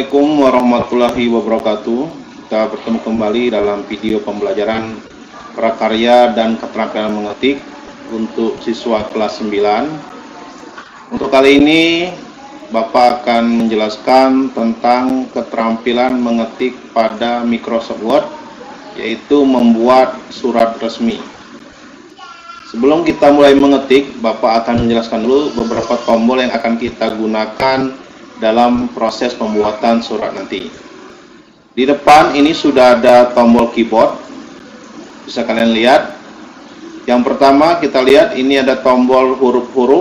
Assalamualaikum warahmatullahi wabarakatuh. Kita bertemu kembali dalam video pembelajaran prakarya dan keterampilan mengetik untuk siswa kelas 9. Untuk kali ini Bapak akan menjelaskan tentang keterampilan mengetik pada Microsoft Word, yaitu membuat surat resmi. Sebelum kita mulai mengetik, Bapak akan menjelaskan dulu beberapa tombol yang akan kita gunakan dalam proses pembuatan surat nanti. Di depan ini sudah ada tombol keyboard, bisa kalian lihat. Yang pertama kita lihat ini ada tombol huruf-huruf,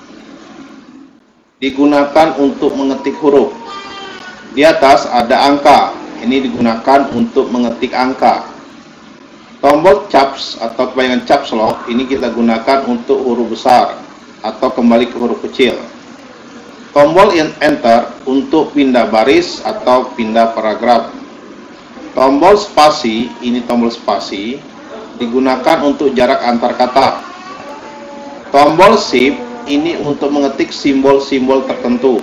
digunakan untuk mengetik huruf. Di atas ada angka, ini digunakan untuk mengetik angka. Tombol caps atau kepanjangan caps lock ini kita gunakan untuk huruf besar atau kembali ke huruf kecil. Tombol enter untuk pindah baris atau pindah paragraf. Tombol spasi, ini tombol spasi, digunakan untuk jarak antar kata. Tombol shift ini untuk mengetik simbol-simbol tertentu.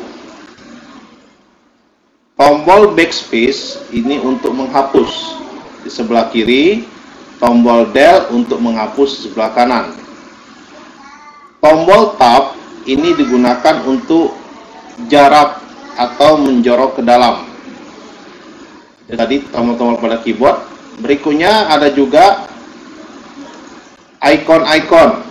Tombol backspace ini untuk menghapus di sebelah kiri. Tombol del untuk menghapus di sebelah kanan. Tombol tab ini digunakan untuk jarak atau menjorok ke dalam. Tadi tombol-tombol pada keyboard. Berikutnya ada juga icon-icon.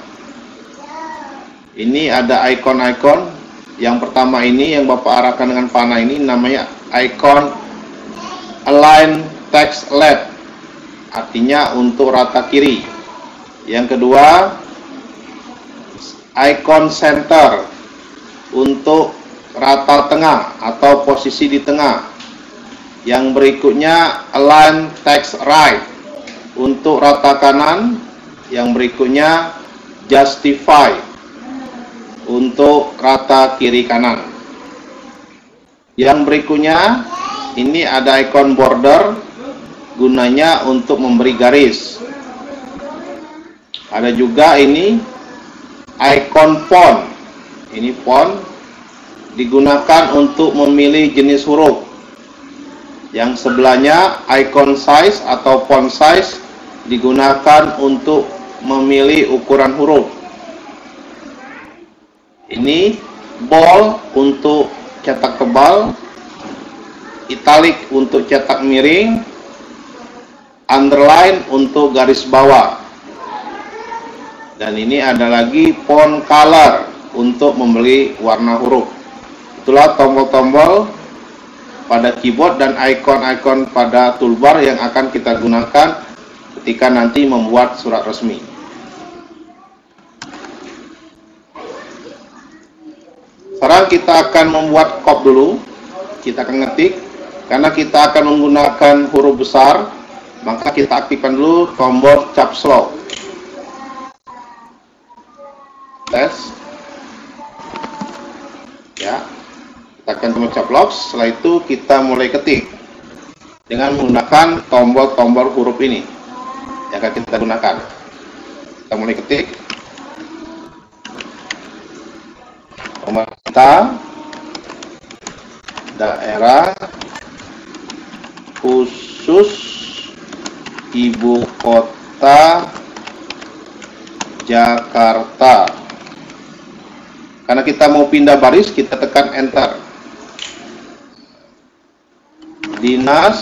Ini ada icon-icon. Yang pertama ini yang Bapak arahkan dengan panah ini namanya icon align text left, artinya untuk rata kiri. Yang kedua icon center untuk rata tengah atau posisi di tengah. Yang berikutnya align text right untuk rata kanan. Yang berikutnya justify untuk rata kiri kanan. Yang berikutnya ini ada icon border, gunanya untuk memberi garis. Ada juga ini icon font. Ini font digunakan untuk memilih jenis huruf. Yang sebelahnya icon size atau font size digunakan untuk memilih ukuran huruf. Ini bold untuk cetak tebal, italic untuk cetak miring, underline untuk garis bawah. Dan ini ada lagi font color untuk membeli warna huruf. Itulah tombol-tombol pada keyboard dan icon-icon pada toolbar yang akan kita gunakan ketika nanti membuat surat resmi. Sekarang kita akan membuat kop dulu. Kita akan ngetik. Karena kita akan menggunakan huruf besar, maka kita aktifkan dulu tombol caps lock. Tes. Ya. Tekan tombol caps lock, setelah itu kita mulai ketik dengan menggunakan tombol-tombol huruf ini yang akan kita gunakan. Kita mulai ketik. Pemerintah daerah khusus ibu kota Jakarta. Karena kita mau pindah baris, kita tekan enter. Dinas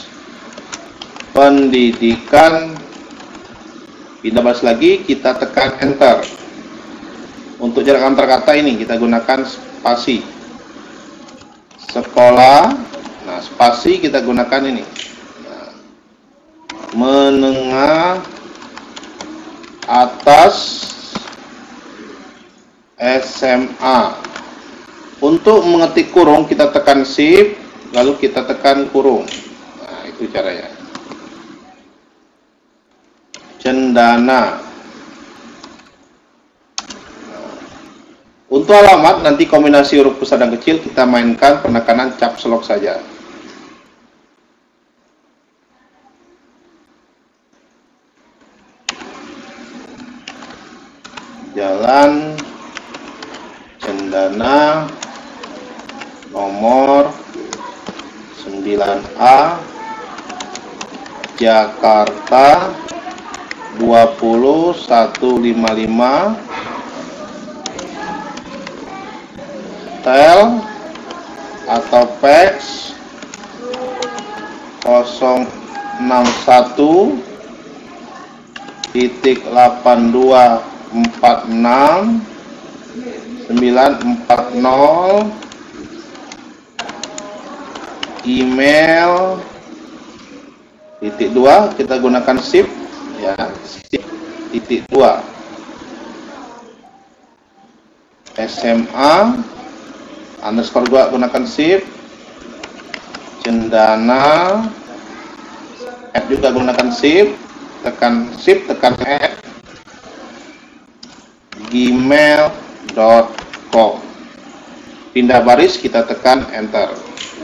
Pendidikan, pindah baris lagi, kita tekan enter. Untuk jarak antar kata ini kita gunakan spasi. Sekolah, nah spasi kita gunakan ini. Nah, menengah atas SMA. Untuk mengetik kurung kita tekan shift, lalu kita tekan kurung. Nah, itu caranya. Cendana. Untuk alamat nanti kombinasi huruf besar dan kecil kita mainkan penekanan caps lock saja. Jalan Cendana nomor 9A Jakarta 20155 tel atau fax 061.8246.940 email .2 kita gunakan SIP ya, SIP .2 SMA underscore juga gunakan SIP Cendana add juga gunakan SIP tekan add gmail.com pindah baris kita tekan enter.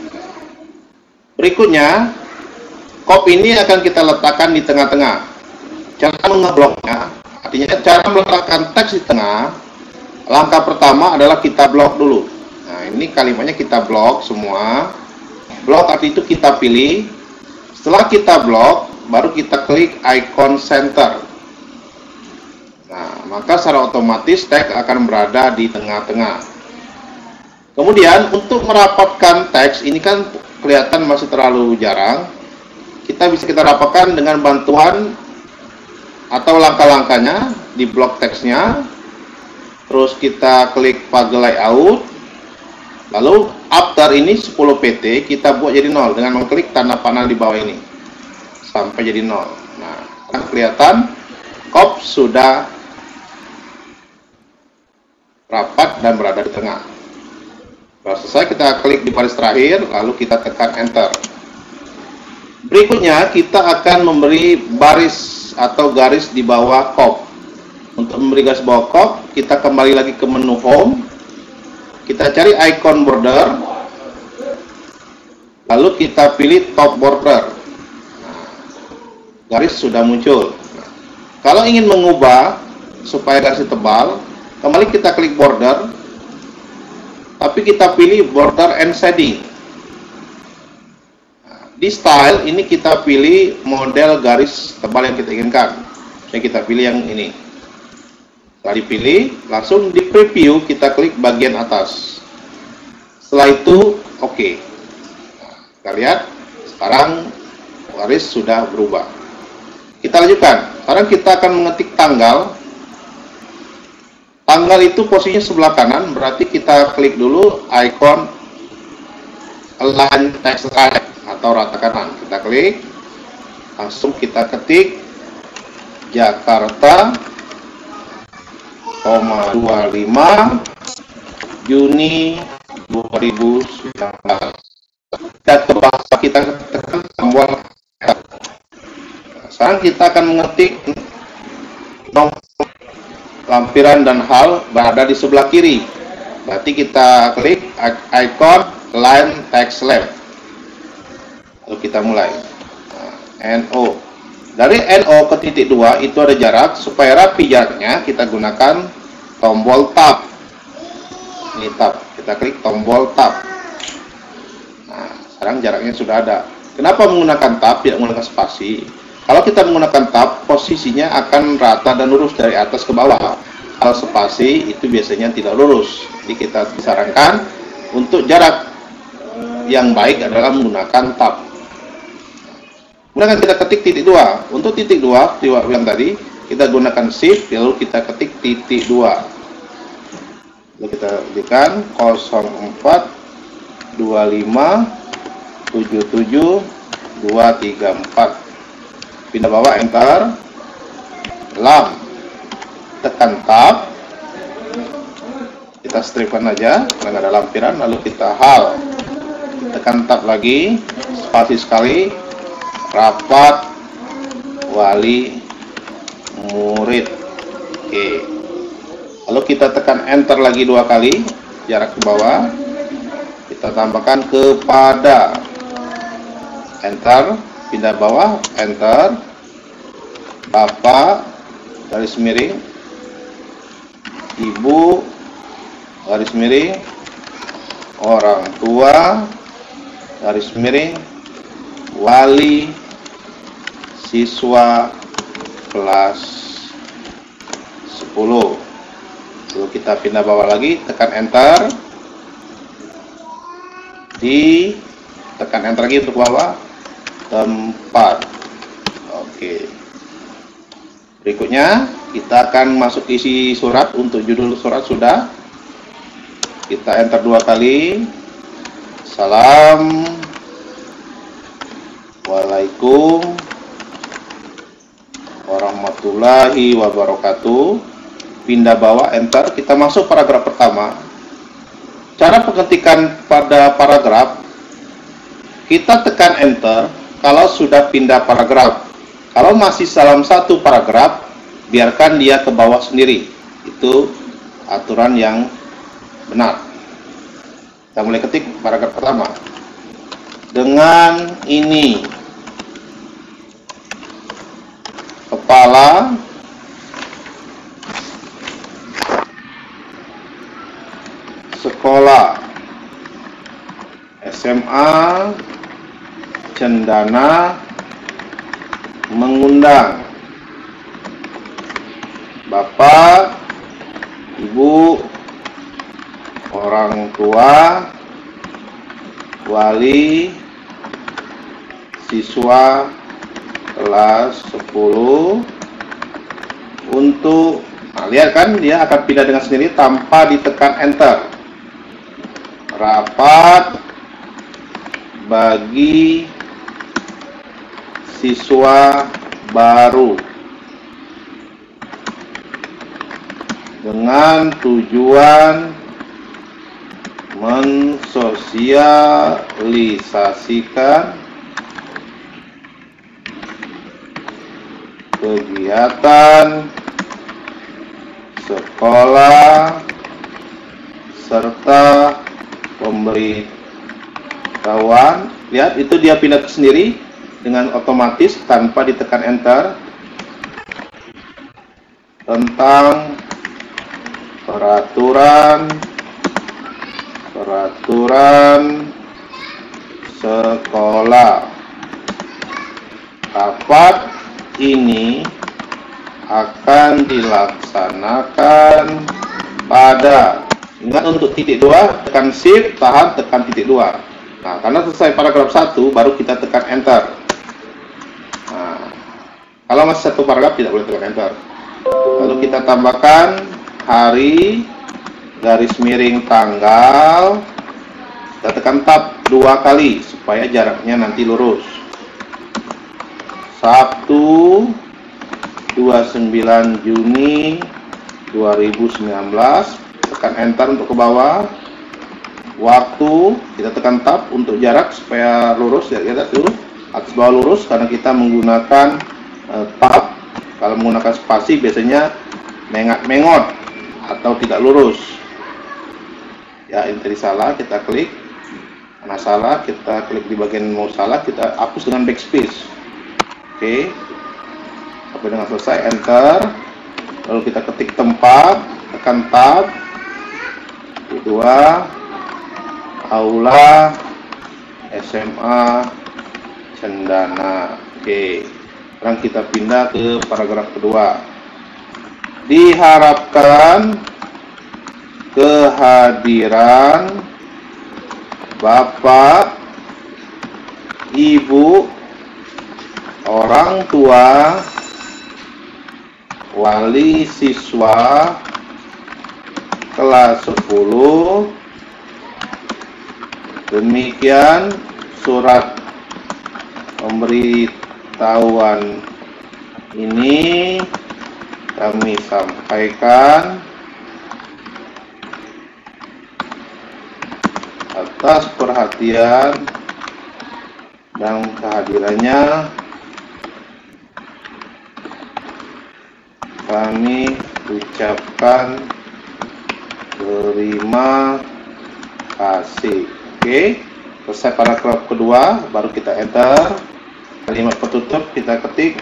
Berikutnya kop ini akan kita letakkan di tengah-tengah. Cara mengebloknya, artinya cara meletakkan teks di tengah. Langkah pertama adalah kita blok dulu. Nah, ini kalimatnya kita blok semua. Blok arti itu kita pilih. Setelah kita blok, baru kita klik icon center. Nah, maka secara otomatis teks akan berada di tengah-tengah. Kemudian untuk merapatkan teks ini kan kelihatan masih terlalu jarang. Kita bisa rapatkan dengan bantuan atau langkah-langkahnya di blok teksnya. Terus kita klik pagar layout. Lalu after ini 10 pt kita buat jadi 0 dengan mengklik tanda panah di bawah ini sampai jadi 0. Nah, kan kelihatan kop sudah rapat dan berada di tengah. Setelah selesai kita klik di baris terakhir lalu kita tekan enter. Berikutnya kita akan memberi baris atau garis di bawah kop. Untuk memberi garis bawah kop kita kembali lagi ke menu home. Kita cari icon border, lalu kita pilih top border. Nah, garis sudah muncul. Nah, kalau ingin mengubah supaya garisnya tebal, kembali kita klik border, tapi kita pilih border and shading. Nah, di style ini kita pilih model garis tebal yang kita inginkan. Kita pilih yang ini. Setelah dipilih, langsung di preview kita klik bagian atas. Setelah itu, oke. Nah, kita lihat, sekarang garis sudah berubah. Kita lanjutkan. Sekarang kita akan mengetik tanggal. Tanggal itu posisinya sebelah kanan, berarti kita klik dulu icon align text line atau rata kanan. Kita klik, langsung kita ketik Jakarta 25 Juni 2019. Dan ke bahasa kita tekan tombol. Sekarang kita akan mengetik nomor lampiran dan hal berada di sebelah kiri. Berarti kita klik icon line text left. Lalu kita mulai. NO. Dari NO ke titik 2 itu ada jarak. Supaya rapi jaraknya kita gunakan tombol tab. Ini tab. Kita klik tombol tab. Nah, sekarang jaraknya sudah ada. Kenapa menggunakan tab tidak menggunakan spasi? Kalau kita menggunakan tab, posisinya akan rata dan lurus dari atas ke bawah. Kalau spasi itu biasanya tidak lurus. Jadi kita disarankan untuk jarak yang baik adalah menggunakan tab. Kemudian kita ketik titik 2. Untuk titik 2 yang tadi kita gunakan shift lalu kita ketik titik 2. Lalu kita ketikkan 04 25 77 234. Pindah bawah enter. Lam. Tekan tab. Kita stripkan aja karena ada lampiran lalu kita hal. Tekan tab lagi, spasi sekali. Rapat wali murid. Oke. Lalu kita tekan enter lagi 2 kali, jarak ke bawah. Kita tambahkan kepada. Enter, pindah bawah, enter. Bapak garis miring, Ibu garis miring, orang tua garis miring wali siswa kelas 10. Lalu kita pindah bawah lagi, tekan enter. Tekan enter lagi untuk bawah tempat. Oke. Berikutnya kita akan masuk isi surat. Untuk judul surat sudah kita enter 2 kali. Assalamualaikum warahmatullahi wabarakatuh. Pindah bawah, enter. Kita masuk paragraf pertama. Cara pengetikan pada paragraf, kita tekan enter kalau sudah pindah paragraf. Kalau masih dalam satu paragraf, biarkan dia ke bawah sendiri. Itu aturan yang benar. Kita mulai ketik paragraf pertama. Dengan ini, kepala sekolah SMA Cendana mengundang Bapak, Ibu, orang tua, wali, siswa kelas 10 untuk, lihat kan dia akan pindah dengan sendiri tanpa ditekan enter. Rapat bagi siswa baru dengan tujuan mensosialisasikan kegiatan sekolah serta pemberitahuan. Lihat, itu dia pindah ke sendiri dengan otomatis tanpa ditekan enter. Tentang peraturan sekolah. Rapat ini akan dilaksanakan pada, ingat untuk titik 2, tekan shift, tahan, tekan titik 2. Nah, karena selesai paragraf 1, baru kita tekan enter. Nah, kalau masih satu paragraf tidak boleh tekan enter. Lalu kita tambahkan hari, garis miring tanggal, kita tekan tab 2 kali supaya jaraknya nanti lurus. Sabtu 29 Juni 2019, tekan enter untuk ke bawah. Waktu kita tekan tab untuk jarak supaya lurus, ya, lihat dulu atas bawah lurus karena kita menggunakan tab. Kalau menggunakan spasi biasanya mengot atau tidak lurus. Ya, ini tadi salah, kita klik. Karena salah, kita klik di bagian mau salah, kita hapus dengan backspace. Oke. Sampai dengan selesai, enter. Lalu kita ketik tempat, tekan tab. Kedua, aula SMA Cendana. Oke. Sekarang kita pindah ke paragraf kedua. Diharapkan kehadiran Bapak, Ibu, orang tua, wali siswa kelas 10. Demikian surat pemberitahuan ini kami sampaikan atas perhatian dan kehadirannya. Kami ucapkan terima kasih. Oke, selesai paragraf kedua, baru kita enter. Kalimat penutup kita ketik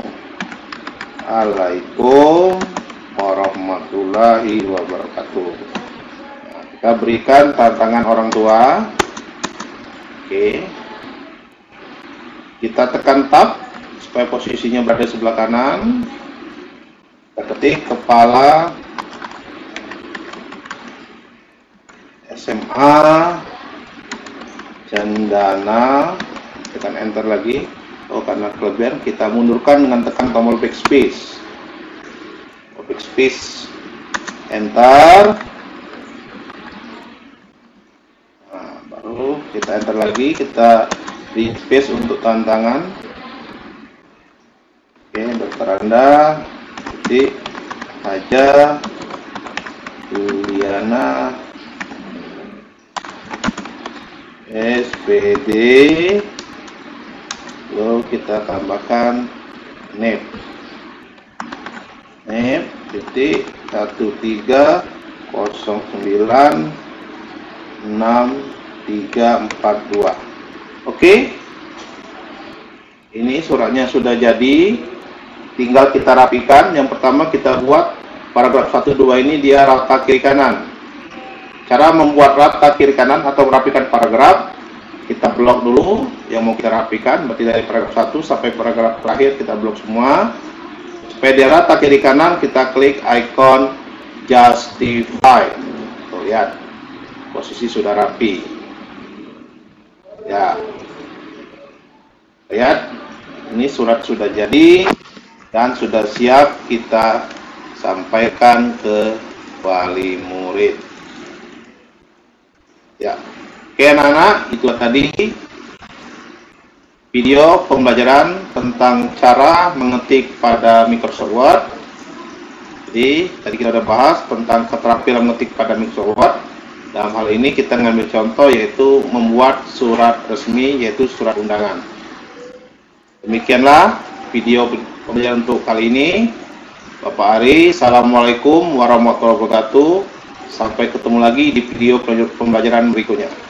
wassalamualaikum warahmatullahi wabarakatuh. Kita berikan tantangan orang tua. Oke. Kita tekan tab supaya posisinya berada di sebelah kanan. Kita ketik kepala SMA Cendana, tekan enter lagi. Oh, karena kelebihan kita mundurkan dengan tekan tombol backspace. Backspace, enter. Nah, baru kita enter lagi, kita di space untuk tantangan. Oke, dokter Anda, titik aja Juliana SPD, lalu kita tambahkan NEP titik 13096342. Oke, ini suratnya sudah jadi, tinggal kita rapikan. Yang pertama kita buat paragraf 1-2 ini dia rata kiri kanan. Cara membuat rata kiri kanan atau merapikan paragraf, kita blok dulu yang mau kita rapikan, berarti dari paragraf 1 sampai paragraf terakhir kita blok semua. Supaya dia rata kiri kanan, kita klik icon justify. Tuh, lihat, posisi sudah rapi. Ya, lihat, ini surat sudah jadi dan sudah siap kita sampaikan ke wali murid. Ya, oke anak-anak, itu tadi video pembelajaran tentang cara mengetik pada Microsoft Word. Jadi tadi kita sudah bahas tentang keterampilan mengetik pada Microsoft Word. Dalam hal ini kita mengambil contoh yaitu membuat surat resmi, yaitu surat undangan. Demikianlah video pembelajaran untuk kali ini. Bapak Ari, assalamualaikum warahmatullahi wabarakatuh. Sampai ketemu lagi di video pembelajaran berikutnya.